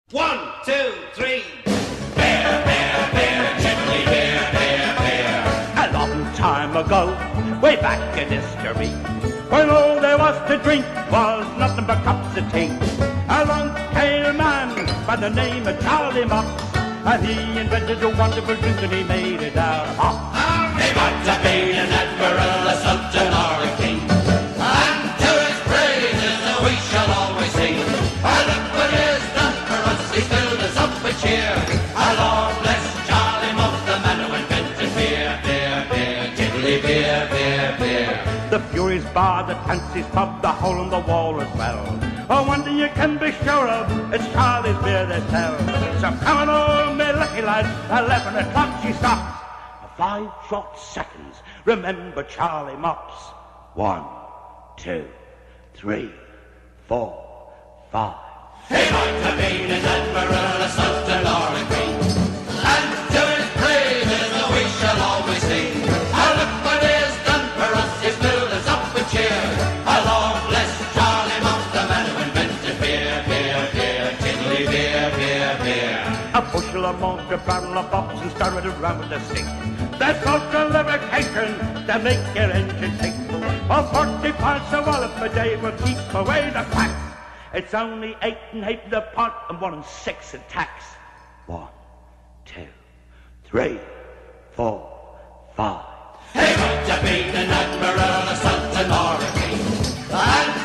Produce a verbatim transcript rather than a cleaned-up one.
One, two, three. Bear, bear, bear, gently bear, bear, bear. A long time ago, way back in history, when all there was to drink was nothing but cups of tea, along came a man by the name of Charlie Mops, and he invented a wonderful drink and he made it out of hops. He might have been an admiral, a sultan, or a king, and to his praises we shall always sing. Oh, look what he has done for us, he's filled us up with cheer. Oh, Lord bless Charlie Mops, the man who invented beer, beer, beer, tiddly beer, beer, beer. The Furies bar, the Clancy's pub, the hole in the wall as well. Oh, one thing you can be sure of, it's Charlie's beer they sell. So come on, me lucky lads, eleven o'clock she stops. For five short seconds, remember Charlie Mops. One, two, three, four, five. He might have been an admiral, a sultan, or a king, and to his praises we shall always sing. Oh, look what he has done for us, he's filled us up with cheer. Oh, Lord bless Charlie Mops, the man who invented beer, beer, beer, tiddly beer, beer, beer. A bushel of malt, a barrel of bops, and stir it around with a stick. That's salt and lubrication to make your engine tick. For forty pints of wallop a day will keep away the cracks. It's only eight and eight the pot and one and six in tax. One, two, three, four, five. He might have been an admiral, a sultan, or a king, and